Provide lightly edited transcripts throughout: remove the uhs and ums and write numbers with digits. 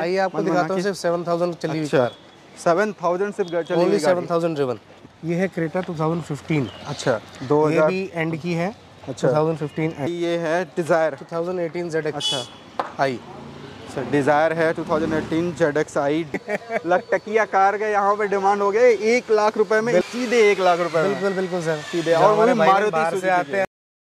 आइए आपको दिखाता हूँ। सिर्फ 7000 चली हुई कार। 7000 सिर्फ चली हुई, 7000 ड्रिवन। ये है क्रेटा 2015। अच्छा, 2000 ये भी एंड की है। अच्छा, 2015 ये है डिजायर 2018 ZX। अच्छा आई डिजायर है 2018 ZX आई। लखटकिया कार का यहाँ पे डिमांड हो गए 1 लाख रुपए में, सीधे 1 लाख रुपए। बिल्कुल बिल्कुल सर, सीधे। और वो भी मारुति से आते हैं।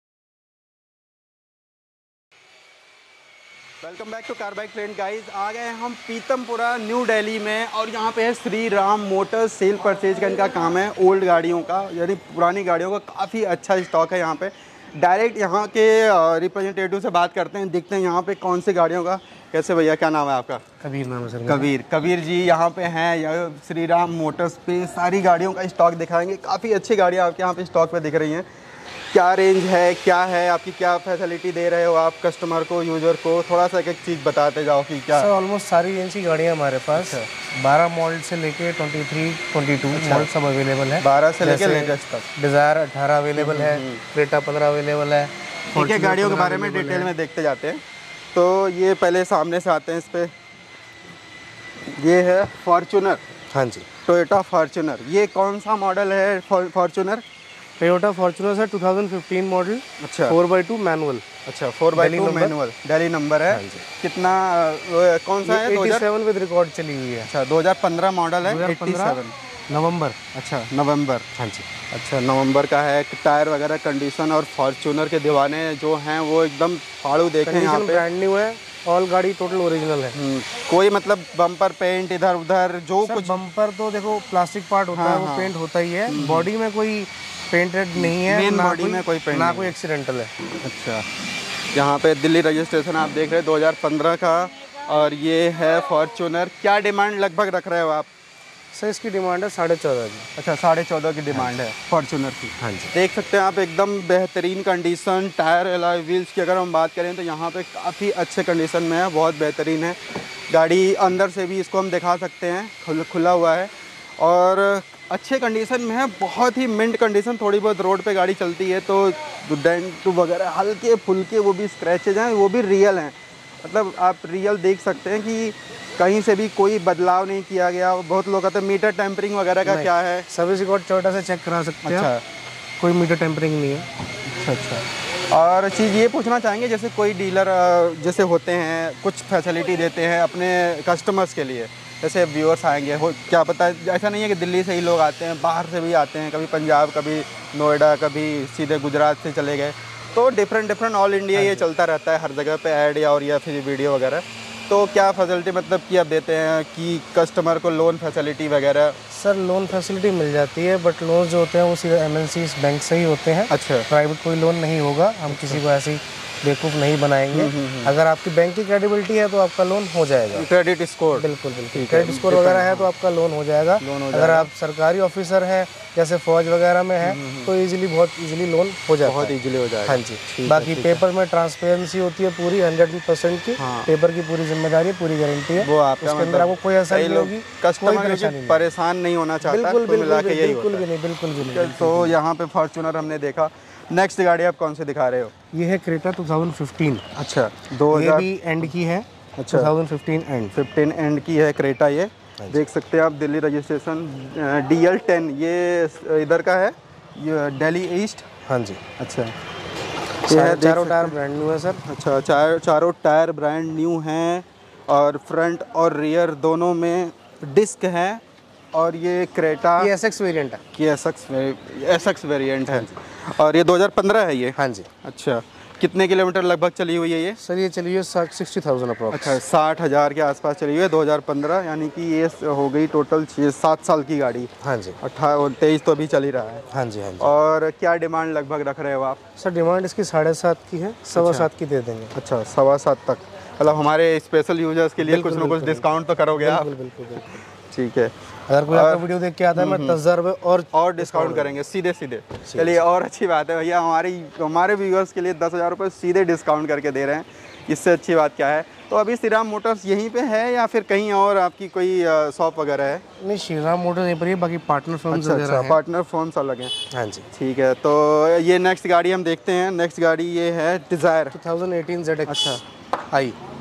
Welcome back to car bike trend guys. आ गए हम पीतमपुरा न्यू दिल्ली में और यहाँ पे है Shri Ram motors. Sale purchase का इनका काम है, ओल्ड गाड़ियों का यानी पुरानी गाड़ियों का काफ़ी अच्छा स्टॉक है यहाँ पे। डायरेक्ट यहाँ के रिप्रेजेंटेटिव से बात करते हैं, देखते हैं यहाँ पे कौन सी गाड़ियों का। कैसे भैया, क्या नाम है आपका? कबीर नाम है सर। कबीर जी यहाँ पे हैं श्री राम मोटर्स पे। सारी गाड़ियों का स्टॉक दिखाएंगे। काफ़ी अच्छी गाड़ियाँ आपके यहाँ पे स्टॉक पे दिख रही हैं। क्या रेंज है, क्या है आपकी, क्या फैसिलिटी दे रहे हो आप कस्टमर को, यूजर को? थोड़ा सा एक एक चीज़ बताते जाओ कि क्या। सर ऑलमोस्ट सारी रेंज की गाड़ियाँ हमारे पास 12 मॉडल से लेके 23, 22 मॉडल सब अवेलेबल है। 12 से लेके लेटेस्ट तक। डिजायर 18 अवेलेबल है, क्रेटा 15 अवेलेबल है। ठीक है, गाड़ियों के बारे में डिटेल में देखते जाते हैं। तो ये पहले सामने से आते हैं इस पे। ये है फॉर्च्यूनर। हाँ जी, टोयोटा फॉर्च्यूनर। ये कौन सा मॉडल है फॉर्च्यूनर? टोयोटा फॉर्च्यूनर है 2015 मॉडल। अच्छा, 4x2 मैनुअल। अच्छा, 4x2 मैनुअल, दिल्ली नंबर है। कितना कौन सा है? 87 विद रिकॉर्ड चली हुई है। अच्छा, 2015 मॉडल है। 87 नवंबर। अच्छा, नवंबर। हाँ जी, अच्छा, नवंबर का है। टायर वगैरह कंडीशन और फॉर्च्यूनर के दीवाने जो हैं वो एकदम फाड़ू देखें यहाँ पे। ब्रांड न्यू है, ऑल गाड़ी टोटल ओरिजिनल है। कोई मतलब बम्पर पेंट इधर उधर जो कुछ? बम्पर तो देखो प्लास्टिक पार्ट होता है, वो पेंट होता ही है। बॉडी में कोई पेंटेड नहीं है, मेन बॉडी में कोई पेंट, ना कोई एक्सीडेंटल है। अच्छा, यहाँ पे दिल्ली रजिस्ट्रेशन आप देख रहे हैं 2015 का। और ये है फॉर्च्यूनर। क्या डिमांड लगभग रख रहे हो आप? सर इसकी डिमांड है 14.5 की। अच्छा, 14.5 की डिमांड है फॉर्च्यूनर की। हाँ जी, देख सकते हैं आप एकदम बेहतरीन कंडीशन। टायर एलॉय व्हील्स की अगर हम बात करें तो यहाँ पे काफ़ी अच्छे कंडीशन में है, बहुत बेहतरीन है गाड़ी। अंदर से भी इसको हम दिखा सकते हैं, खुला हुआ है और अच्छे कंडीशन में है। बहुत ही मिंट कंडीशन। थोड़ी बहुत रोड पे गाड़ी चलती है तो डेंट वगैरह हल्के फुल्के, वो भी स्क्रैचेज हैं, वो भी रियल हैं। मतलब आप रियल देख सकते हैं कि कहीं से भी कोई बदलाव नहीं किया गया। बहुत लोग कहते हैं मीटर टेम्परिंग वगैरह का क्या है? सर्विस रिकॉर्ड टोयोटा से चेक करा सकते हैं। अच्छा, कोई मीटर टेम्परिंग नहीं है। अच्छा। और चीज़ ये पूछना चाहेंगे, जैसे कोई डीलर जैसे होते हैं कुछ फैसिलिटी देते हैं अपने कस्टमर्स के लिए, जैसे व्यूअर्स आएंगे, हो क्या पता ऐसा नहीं है कि दिल्ली से ही लोग आते हैं, बाहर से भी आते हैं, कभी पंजाब, कभी नोएडा, कभी सीधे गुजरात से चले गए, तो डिफरेंट ऑल इंडिया ये चलता रहता है हर जगह पे ऐड या फिर वीडियो वगैरह। तो क्या फैसिलिटी मतलब कि आप देते हैं कि कस्टमर को लोन फैसिलिटी वगैरह? सर लोन फैसिलिटी मिल जाती है, बट लोन जो होते हैं वो सीधे MNC बैंक से ही होते हैं। अच्छा, प्राइवेट कोई लोन नहीं होगा। हम किसी को ऐसी बेवकूफ़ नहीं बनाएंगे। अगर आपकी बैंक की क्रेडिबिलिटी है तो आपका लोन हो जाएगा। Credit score? बिल्कुल बिल्कुल, क्रेडिट स्कोर वगैरह है तो आपका लोन हो जाएगा। अगर आप सरकारी ऑफिसर हैं जैसे फौज वगैरह में है तो बहुत इजीली लोन हो जाता है। बहुत इजीली हो जाएगा। हाँ जी। बाकी पेपर में ट्रांसपेरेंसी होती है पूरी 100% की। पेपर की पूरी जिम्मेदारी है, पूरी गारंटी है। वो आपका उसके अंदर आपको कोई असर नहीं होगी, कस्टमर परेशान नहीं होना चाहता। बिल्कुल बिल्कुल भी नहीं। तो यहाँ पे फॉर्च्यूनर हमने देखा। नेक्स्ट गाड़ी आप कौन सी दिखा रहे हो? ये है क्रेटा 2015। अच्छा, 2000 ये भी एंड की है। अच्छा, 2015 एंड की है क्रेटा। ये देख सकते हैं आप, दिल्ली रजिस्ट्रेशन DL10। ये इधर का है, ये दिल्ली ईस्ट। हाँ जी। अच्छा, चारों टायर ब्रांड न्यू है सर। अच्छा, चारों टायर ब्रांड न्यू हैं और फ्रंट और रियर दोनों में डिस्क है। और ये क्रेटा ये SX वेरिएंट है। ये SX वेरिएंट है। और ये 2015 है ये? हाँ जी। अच्छा, कितने किलोमीटर लगभग चली हुई है ये? सर ये चली हुई 60,000 अप्रॉक्स। अच्छा, 60,000 के आसपास चली हुई है 2015, यानी कि ये हो गई टोटल 6-7 साल की गाड़ी। हाँ जी। 23 तो अभी चल ही रहा है। हाँ जी, हाँ जी। और क्या डिमांड लगभग रख रहे हो आप? सर डिमांड इसकी 7.5 की है, 7.25 की दे देंगे। अच्छा, 7.25 तक। मतलब हमारे स्पेशल यूजर्स के लिए कुछ ना कुछ डिस्काउंट तो करोगे आप? बिल्कुल। ठीक है। अगर कोई आपका वीडियो देख के आता है मैं 10,000 रुपये और डिस्काउंट करेंगे सीधे। चलिए, और अच्छी बात है भैया, हमारे व्यूअर्स के लिए 10,000 रुपये सीधे डिस्काउंट करके दे रहे हैं। इससे अच्छी बात क्या है? तो अभी श्री राम मोटर्स यहीं पे है या फिर कहीं और आपकी कोई शॉप वगैरह है? नहीं, श्री राम मोटर्स यहीं पर ही, बाकी पार्टनर फर्म्स वगैरह हैं। पार्टनर फर्म्स अलग हैं। हाँ जी। ठीक है, तो ये नेक्स्ट गाड़ी हम देखते हैं। नेक्स्ट गाड़ी ये है डिज़ायर 2018 ZX। अच्छा, आई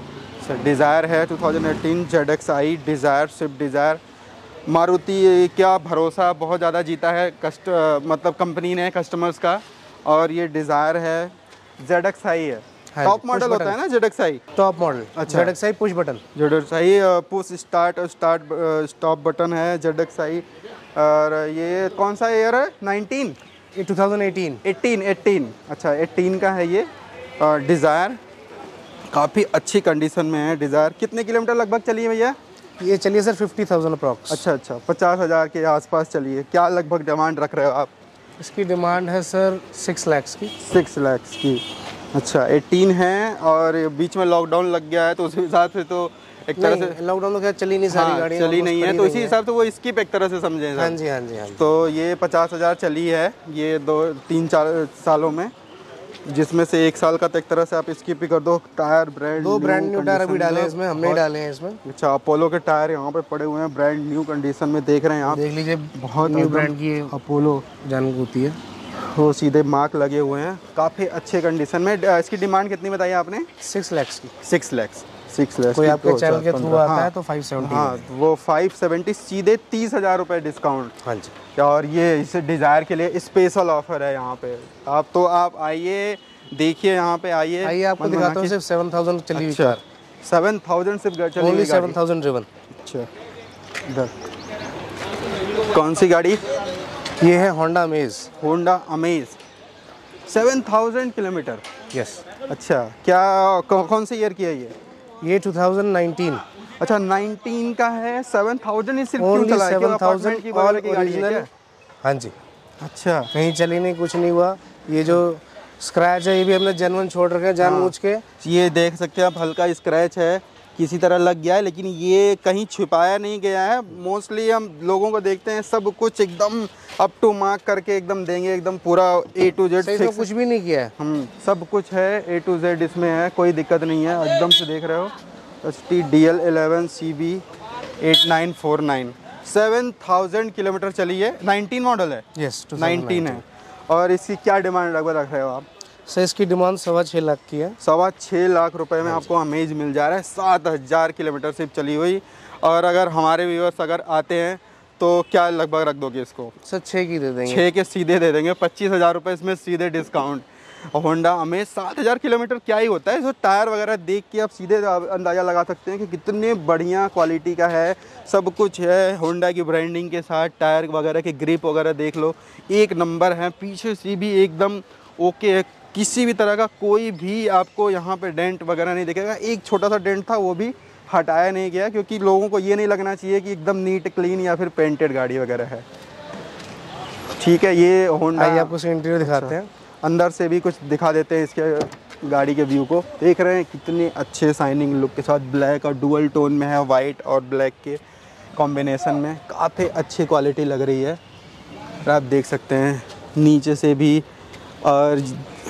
डिज़ायर है 2018 ZXi Dzire, Swift Dzire. Maruti क्या भरोसा बहुत ज़्यादा जीता है मतलब कंपनी ने कस्टमर्स का। और ये डिज़ायर है, ZXi है, टॉप मॉडल होता है ना ZXi, टॉप मॉडल। अच्छा, ZXi push button, ZXi push start stop button है ZXi। और ये कौन सा ईयर है? 19, ये 2018 18। अच्छा 18 का है ये डिज़ायर। काफ़ी अच्छी कंडीशन में है डिज़ायर। कितने किलोमीटर लगभग चली है भैया? ये चलिए सर 50,000 अप्रॉक्स। अच्छा 50,000 के आसपास चली है। क्या लगभग डिमांड रख रहे हो आप? इसकी डिमांड है सर 6 लाख की। 6 लाख की। अच्छा 18 है और बीच में लॉकडाउन लग गया है तो उस हिसाब से तो एक तरह से लॉकडाउन में क्या चली नहीं सारी गाड़ियाँ, चली नहीं है तो इसी हिसाब से वो स्किप एक तरह से समझे। हाँ जी हाँ जी हाँ जी। तो ये 50,000 चली है ये 2-3-4 सालों में, जिसमें से 1 साल का तो एक तरह से आप स्किप ही कर दो। Tyre brand 2 brand new tyre अभी डाले हैं इसमें, हमने डाले हैं इसमें। अच्छा अपोलो के टायर यहाँ पे पड़े हुए हैं, ब्रांड न्यू कंडीशन में देख रहे हैं आप। देख लीजिए बहुत न्यू ब्रांड की अपोलो जान होती है, वो सीधे मार्क लगे हुए हैं, काफ़ी अच्छे कंडीशन में। इसकी डिमांड कितनी बताई आपने? 6 लाख की। 6 लाख कोई आपके चैनल के थ्रू आता है तो 570। हाँ वो 570 सीधे 30,000 रुपये डिस्काउंट। हाँ जी। और ये इसे डिज़ायर के लिए स्पेशल ऑफर है यहाँ पे। आप आइए देखिए, यहाँ पे आइए आपको दिखाता हूँ। सिर्फ 7,000 चली हुई कार। 7,000 सिर्फ चली हुई, 7,000 ड्रिवन। अच्छा इधर कौन सी गाड़ी? ये है Honda Amaze. Honda Amaze 7,000 kilometre. Yes. अच्छा क्या कौन से ईयर की है ये 2019। अच्छा 19 का है। 7,000 ही सिर्फ क्यों चला है? 7,000 की बगल की गाड़ी है क्या? हाँ जी। अच्छा कहीं चली नहीं, कुछ नहीं हुआ। ये जो स्क्रैच है ये भी हमने जेन्युइन छोड़ रखे हैं जानबूझ के। ये देख सकते हैं आप, हल्का स्क्रैच है, किसी तरह लग गया है, लेकिन ये कहीं छुपाया नहीं गया है। मोस्टली हम लोगों को देखते हैं सब कुछ एकदम अप टू मार्क करके एकदम देंगे, एकदम पूरा A to Z इसमें कुछ भी नहीं किया है। सब कुछ है A to Z इसमें है, कोई दिक्कत नहीं है। एकदम से देख रहे हो ST-DL11 CB 8949 7,000 किलोमीटर चली है। 19 मॉडल है। यस 19 है। और इसकी क्या डिमांड लगभग रख रहे हो आप? सर इसकी डिमांड 6.25 लाख की है। 6.25 लाख रुपए में आपको अमेज मिल जा रहा है। 7,000 किलोमीटर सिर्फ चली हुई। और अगर हमारे व्यूअर्स अगर आते हैं तो क्या लगभग रख दोगे इसको? सर 6 की दे देंगे। 6 के सीधे दे देंगे। 25,000 रुपये इसमें सीधे डिस्काउंट। होंडा अमेज 7,000 किलोमीटर क्या ही होता है। जो टायर वगैरह देख के आप सीधे अंदाज़ा लगा सकते हैं कि कितने बढ़िया क्वालिटी का है। सब कुछ है होंडा की ब्रांडिंग के साथ। टायर वगैरह के ग्रिप वगैरह देख लो, एक नंबर है। पीछे से भी एकदम ओके है, किसी भी तरह का कोई भी आपको यहाँ पे डेंट वगैरह नहीं दिखेगा। एक छोटा सा डेंट था वो भी हटाया नहीं गया, क्योंकि लोगों को ये नहीं लगना चाहिए कि एकदम नीट क्लीन या फिर पेंटेड गाड़ी वगैरह है। ठीक है, ये होंडा। आइए आपको इंटीरियर दिखाते हैं। अंदर से भी कुछ दिखा देते हैं इसके गाड़ी के व्यू को। देख रहे हैं कितने अच्छे शाइनिंग लुक के साथ, ब्लैक और डुअल टोन में है, वाइट और ब्लैक के कॉम्बिनेशन में काफ़ी अच्छी क्वालिटी लग रही है। और आप देख सकते हैं नीचे से भी, और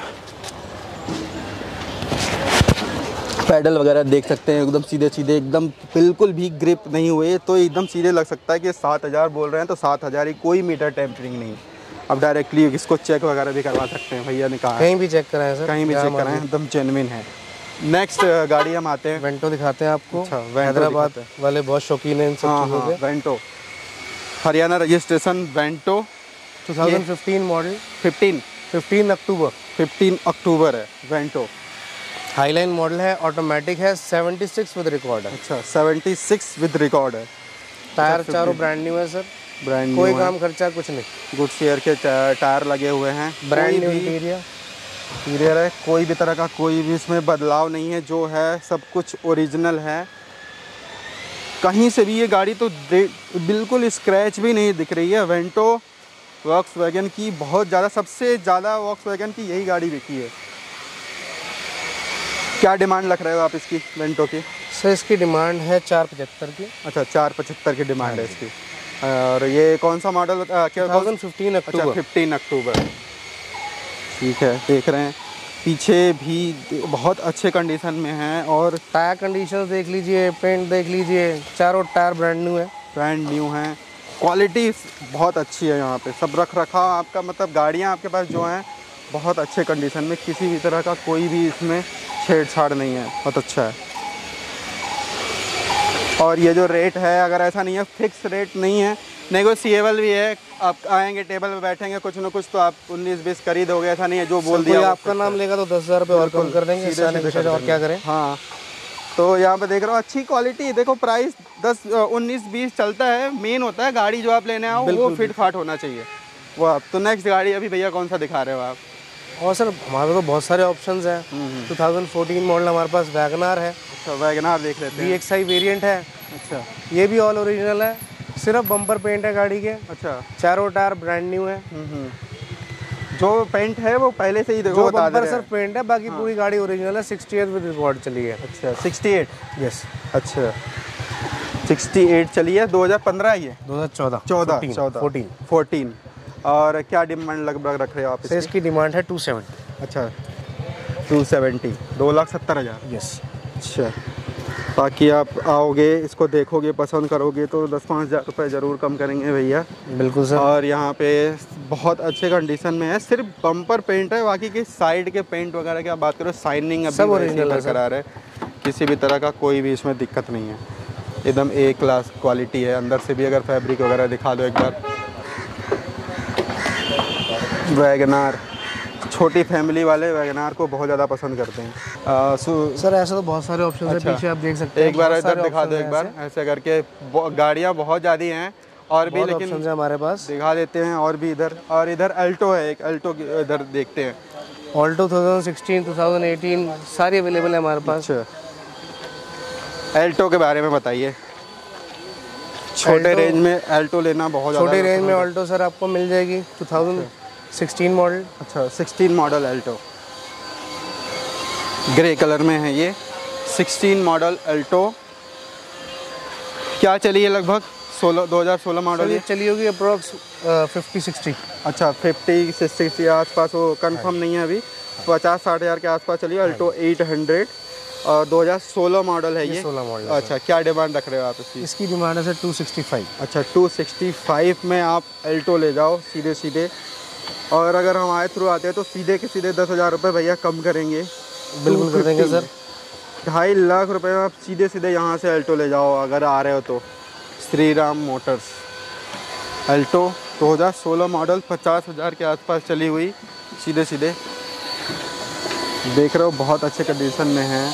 पैडल वगैरह देख सकते हैं एकदम सीधे सीधे, एकदम बिल्कुल भी ग्रिप नहीं हुए, तो एकदम सीधे लग सकता है कि 7,000 बोल रहे हैं तो 7,000 ही, कोई मीटर टेम्परिंग नहीं। अब डायरेक्टली इसको चेक वगैरह भी करवा सकते हैं, भैया ने कहा कहीं भी चेक कराएं सर, कहीं भी चेक कराएं, एकदम जेन्युइन है। नेक्स्ट गाड़ी हम आते हैं, वेंटो दिखाते हैं आपको। अच्छा, हैदराबाद वाले बहुत शौकीन हैं इन सब चीज़ों के। Vento Haryana registration, Vento 2015 model. 15 October है वेंटो। हाईलाइन मॉडल है, ऑटोमेटिक है, 76 विद रिकॉर्ड है। अच्छा 76 विद रिकॉर्ड है। टायर चारों ब्रांड न्यू है सर, ब्रांड न्यू, कोई काम खर्चा कुछ नहीं। गुड शेयर के टायर लगे हुए हैं, ब्रांड न्यू इंटीरियर है, कोई भी तरह का कोई भी इसमें बदलाव नहीं है, जो है सब कुछ ओरिजिनल है। कहीं से भी ये गाड़ी तो बिल्कुल स्क्रैच भी नहीं दिख रही है। वेंटो वॉक्सवैगन की बहुत ज़्यादा, सबसे ज़्यादा वॉक्सवैगन की यही गाड़ी बिकी है। क्या डिमांड रख रहे हो आप इसकी वेंटो की? सर इसकी डिमांड है 475 की। अच्छा 475 की डिमांड है इसकी। और ये कौन सा मॉडल? क्या 2015 अक्टूबर। अच्छा 15 अक्टूबर। ठीक है, देख रहे हैं पीछे भी बहुत अच्छे कंडीशन में है। और टायर कंडीशन देख लीजिए, पेंट देख लीजिए, चारों टायर ब्रांड न्यू है। ब्रांड न्यू है, क्वालिटी बहुत अच्छी है यहाँ पे। सब रख रखाव आपका, मतलब गाड़ियाँ आपके पास जो हैं बहुत अच्छे कंडीशन में, किसी भी तरह का कोई भी इसमें छेड़छाड़ नहीं है, बहुत अच्छा है। और ये जो रेट है, अगर ऐसा नहीं है फिक्स रेट नहीं है, नेगोशिएबल भी है। आप आएंगे टेबल पे बैठेंगे कुछ ना कुछ तो आप 19-20 कर ही दोगे, ऐसा नहीं है जो बोल दिया आपका नाम लेगा तो 10,000 रुपये और कम कर देंगे, और क्या करें। हाँ, तो यहाँ पे देख रहे हो अच्छी क्वालिटी, देखो प्राइस 19-20 चलता है, मेन होता है गाड़ी जो आप लेने आओ वो फिट फाट होना चाहिए वो आप। तो नेक्स्ट गाड़ी अभी भैया कौन सा दिखा रहे हो आप? और सर हमारे तो बहुत सारे ऑप्शंस हैं। 2014 मॉडल हमारे पास वैगनार है। अच्छा, वैगनार देख लेते हैं। VXI वेरिएंट है। अच्छा, ये भी ऑल ओरिजिनल है, सिर्फ बम्पर पेंट है गाड़ी के। अच्छा, चारों टायर ब्रांड न्यू है। जो पेंट है वो पहले से ही देखो, जो बम्पर सिर्फ पेंट है, बाकी पूरी गाड़ी ओरिजिनल है। 68 विद रिकॉर्ड चली है। अच्छा, 68, यस। अच्छा 68 चली है। 2015 ये 14। और क्या डिमांड लगभग रख रहे हो आप? इसकी डिमांड है 270। अच्छा, 270, 2,70,000। यस। अच्छा, बाकी आप आओगे इसको देखोगे पसंद करोगे तो 10-5 हज़ार रुपये ज़रूर कम करेंगे भैया। बिल्कुल सर। और यहाँ पे बहुत अच्छे कंडीशन में है, सिर्फ बम्पर पेंट है, बाकी के साइड के पेंट वगैरह की आप बात करो साइनिंग सब ओरिजिनल बरकरार है, किसी भी तरह का कोई भी इसमें दिक्कत नहीं है, एकदम ए क्लास क्वालिटी है। अंदर से भी अगर फैब्रिक वगैरह दिखा दो एक बार। वैगनार, छोटी फैमिली वाले वैगनार को बहुत ज़्यादा पसंद करते हैं। सर ऐसा तो बहुत सारे ऑप्शन है, पीछे आप देख सकते हैं। एक बार इधर दिखा दो, एक बार ऐसे करके गाड़ियाँ बहुत ज़्यादा हैं और भी, लेकिन हमारे पास दिखा देते हैं और भी इधर। और इधर अल्टो है, एक अल्टो इधर देखते हैं। ऑल्टो 2016, 2018 सारी अवेलेबल है हमारे पास। अच्छा, अल्टो के बारे में बताइए। छोटे रेंज में अल्टो लेना बहुत ज़्यादा। छोटे रेंज में ऑल्टो सर आपको मिल जाएगी 2016 मॉडल। अच्छा, 16 मॉडल अल्टो, ग्रे कलर में है ये। 16 मॉडल अल्टो क्या चली है? लगभग 2016 मॉडल ये चली होगी अप्रोक्स 50-60। अच्छा, 50-60 के आसपास, वो कंफर्म नहीं है अभी। 50-60 हज़ार के आसपास चली है अल्टो 800 और 2016 मॉडल है ये। 16 मॉडल। अच्छा, क्या डिमांड रख रहे हो आप इसकी? इसकी डिमांड है सर 265। अच्छा, 265 में आप अल्टो ले जाओ सीधे सीधे। और अगर हमारे थ्रू आते हैं तो सीधे के सीधे 10,000 रुपये भैया कम करेंगे। बिल्कुल कर देंगे सर। 2.5 लाख रुपए में आप सीधे सीधे यहाँ से अल्टो ले जाओ अगर आ रहे हो तो। Shri Ram motors Alto 2016 model, 50,000 के आसपास चली हुई, सीधे सीधे देख रहे हो, बहुत अच्छे कंडीशन में है।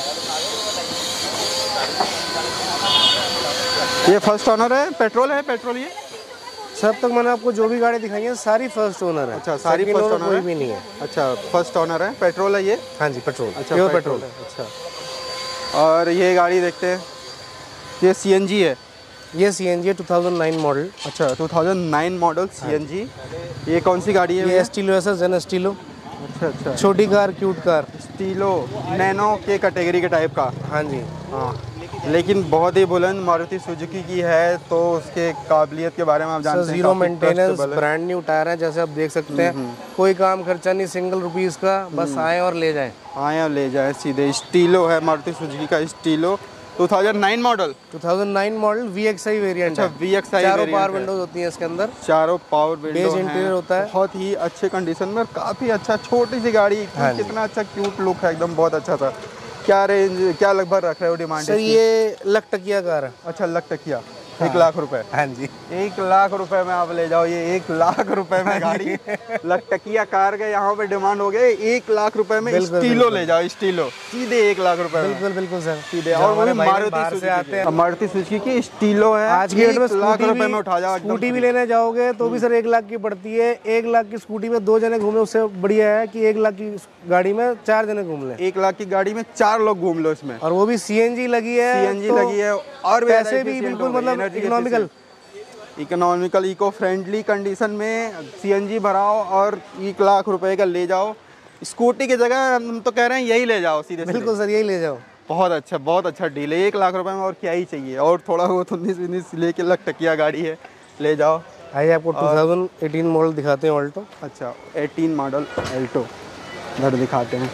ये फर्स्ट ओनर है, पेट्रोल है? पेट्रोल ये सब तक मैंने आपको जो भी गाड़ी दिखाई है सारी फर्स्ट ओनर है। अच्छा, सारी फर्स्ट ओनर कोई भी नहीं है। अच्छा, फर्स्ट ओनर है। पेट्रोल है ये? हाँ जी, पेट्रोल। अच्छा, प्योर पेट्रोल है। अच्छा, और ये गाड़ी देखते हैं, ये CNG है? ये CNG है 2009 मॉडल। अच्छा, 2009 मॉडल CNG। ये कौन सी गाड़ी है? ये स्टीलो है सर, जेन स्टीलो। अच्छा अच्छा, छोटी car, cute car, Estilo Nano के कैटेगरी के टाइप का। हाँ जी। हाँ, लेकिन बहुत ही बुलंद मारुति सुजुकी की है, तो उसके काबिलियत के बारे में आप जानते हैं। Zero maintenance, brand new tyre है, जैसे आप देख सकते हैं। कोई काम खर्चा नहीं, सिंगल रुपीस का, बस आए और ले जाएं। आए और ले जाएं सीधे। स्टीलो है, मारुति सुजुकी का Estilo, 2009 model. 2009 model VXI variant. अच्छा, VXI चारों पावर विंडोज होती हैं इसके अंदर। चारों पावर विंडो बेज इंटीरियर होता है, बहुत ही अच्छे कंडीशन में, काफ़ी अच्छा। छोटी सी गाड़ी, कितना अच्छा क्यूट लुक है, एकदम बहुत अच्छा था। क्या रेंज, क्या लगभग रख रहे हो डिमांड? सर ये लाख टकिया कार है। अच्छा, लाख टकिया, 1 लाख रुपए। हाँ जी, 1 लाख रुपए में आप ले जाओ ये 1 लाख रुपए में गाड़ी। लाख टकिया कार के यहाँ पे डिमांड हो गए 1 लाख रुपए में। स्टीलो ले जाओ, स्टीलो सीधे 1 लाख रुपए। बिल्कुल बिल्कुल सर, सीधे। और वो भी मारुति सुजुकी की स्टीलो है। आज की डेट में 1 लाख रुपए में उठा जाओ। स्कूटी भी लेने जाओगे तो भी सर 1 लाख की पड़ती है। 1 लाख की स्कूटी में 2 जने घूमे, उससे बढ़िया है कि 1 लाख की गाड़ी में 4 जने घूम ले। 1 लाख की गाड़ी में 4 लोग घूम लो इसमें, और वो भी CNG लगी है। CNG लगी है, और पैसे भी बिल्कुल मतलब इकोनॉमिकल इको फ्रेंडली कंडीशन में CNG भराओ और 1 लाख रुपए का ले जाओ। स्कूटी की जगह हम तो कह रहे हैं यही ले जाओ सीधे। बिल्कुल सर, यही ले जाओ। बहुत अच्छा डील है 1 लाख रुपए में, और क्या ही चाहिए। और थोड़ा बहुत 19-19 लेके लाख टकिया गाड़ी है, ले जाओ। आइए आपको 2018 मॉडल दिखाते हैं ऑल्टो। अच्छा, 18 मॉडल अल्टो इधर दिखाते हैं।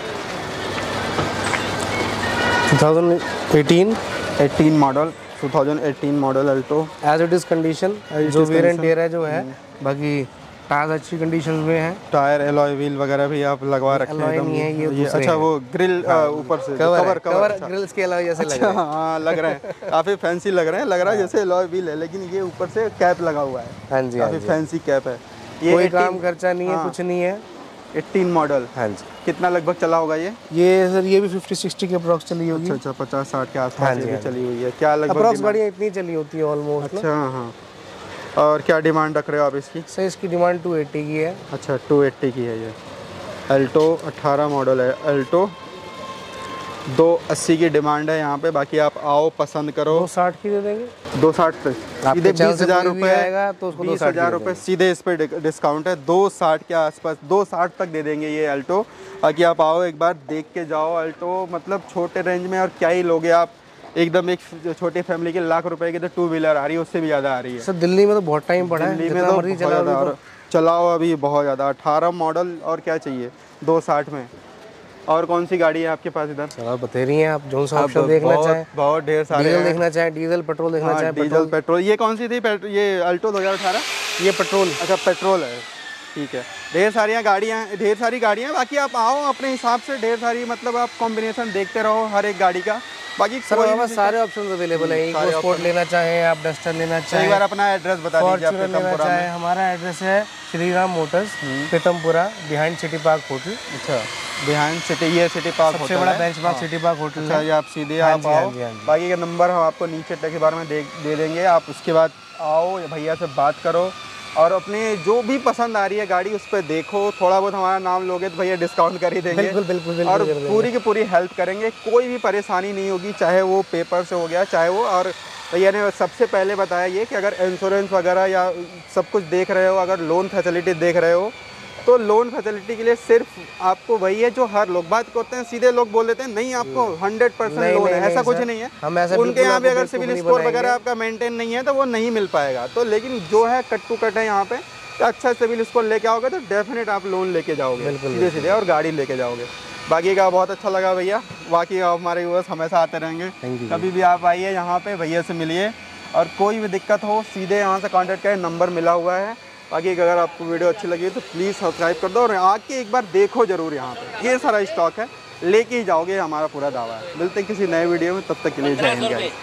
2018 model, 2018 model Alto. As it is condition, जो वेरिएंट है जो है, बाकी टायर अच्छी कंडीशन में है। टायर एलॉय व्हील वगैरह भी आप लगवा रखे हैं एकदम। नहीं है ये अच्छा वो ग्रिल ऊपर से कवर ग्रिल्स के अलावा जैसे लग रहा है। हाँ लग रहे हैं, काफ़ी फैंसी लग रहे हैं, लग रहा है जैसे एलॉय व्हील है, लेकिन ये ऊपर से कैप लगा हुआ है। हाँ जी, काफ़ी फैंसी कैप है। ये कोई काम खर्चा नहीं है, कुछ नहीं है। 18 मॉडल। हाँ जी। कितना लगभग चला होगा ये? सर ये भी 50-60 के अप्रॉक्स चली होगी। अच्छा 50-60 के आसपास ये भी चली हुई है। क्या लगभग अप्रॉक्स गाड़ियाँ इतनी चली होती है ऑलमोस्ट। अच्छा हाँ। और क्या डिमांड रख रहे हो आप इसकी? सर इसकी डिमांड 280 की है। अच्छा 280 की है ये। अल्टो 18 मॉडल है अल्टो, 280 की डिमांड है यहाँ पे। बाकी आप आओ पसंद करो। 260 की दे देंगे। 260 पे सीधे 20,000 रुपये आएगा तो उसको 20,000 रुपये सीधे इस पे डिस्काउंट है। 260 के आसपास 260 तक दे देंगे ये अल्टो। बाकी आप आओ एक बार देख के जाओ अल्टो। मतलब छोटे रेंज में और क्या ही लोगे आप, एकदम एक छोटी फैमिली के लाख रुपए की तो 2 व्हीलर आ रही है, उससे भी ज़्यादा आ रही है। सर दिल्ली में तो बहुत टाइम पड़ा है, दिल्ली में तो बहुत ज़्यादा और चलाओ अभी बहुत ज़्यादा। 18 मॉडल और क्या चाहिए 260 में। और कौन सी गाड़ी है आपके पास इधर? सर बता रही हैं आप जो सा ऑप्शन देखना चाहें। बहुत ढेर सारे डीजल देखना चाहें, डीजल पेट्रोल देखना चाहें। Diesel petrol. ये कौन सी थी? ये अल्टो 2018? ये पेट्रोल। अच्छा पेट्रोल है, ठीक है। ढेर सारी गाड़ियाँ हैं। बाकी आप आओ अपने हिसाब से, ढेर सारी मतलब आप कॉम्बिनेशन देखते रहो हर एक गाड़ी का। बाकी सर हमारे पास सारे ऑप्शन अवेलेबल है। इको स्पोर्ट लेना चाहें आप, डस्टर लेना चाहें। एक बार अपना एड्रेस बता दीजिए आप पीतमपुरा में। हमारा एड्रेस है Shri Ram motors, Pitampura, behind city park hotel. अच्छा बिहाइंड सिटी, ये सिटी पार्क सबसे बड़ा benchmark city park hotel है। अच्छा ये आप सीधे आप आओ। बाकी का नंबर हम आपको नीचे के बारे में दे देंगे। आप उसके बाद आओ भैया से बात करो और अपने जो भी पसंद आ रही है गाड़ी उस पर देखो। थोड़ा बहुत हमारा नाम लोगे तो भैया डिस्काउंट कर ही देंगे। बिल्कुल। और पूरी की पूरी हेल्प करेंगे, कोई भी परेशानी नहीं होगी, चाहे वो पेपर से हो गया चाहे वो। और भैया ने सबसे पहले बताया ये कि अगर इंश्योरेंस वगैरह या सब कुछ देख रहे हो, अगर लोन फैसिलिटी देख रहे हो, तो लोन फैसिलिटी के लिए सिर्फ आपको वही है जो हर लोग बात करते हैं। सीधे लोग बोल देते हैं नहीं आपको 100% लोन है, ऐसा कुछ नहीं है। उनके यहाँ पे अगर सिविल स्कोर वगैरह आपका मेंटेन नहीं है तो वो नहीं मिल पाएगा। तो लेकिन जो है कट टू कट है यहाँ पे, तो अच्छा सिविल स्कोर लेके आओगे तो डेफिनेट आप लोन लेके जाओगे सीधे और गाड़ी लेके जाओगे। बाकी का बहुत अच्छा लगा भैया। बाकी हमारे व्यूअर्स हमेशा आते रहेंगे, कभी भी आप आइए यहाँ पे, भैया से मिलिए और कोई भी दिक्कत हो सीधे यहाँ से कॉन्टैक्ट करें, नंबर मिला हुआ है। बाकी अगर आपको वीडियो अच्छी लगी तो प्लीज़ सब्सक्राइब कर दो और आके एक बार देखो ज़रूर। यहाँ पे ये सारा स्टॉक है, लेके ही जाओगे, हमारा पूरा दावा है। मिलते हैं किसी नए वीडियो में, तब तक के लिए जय हिंद।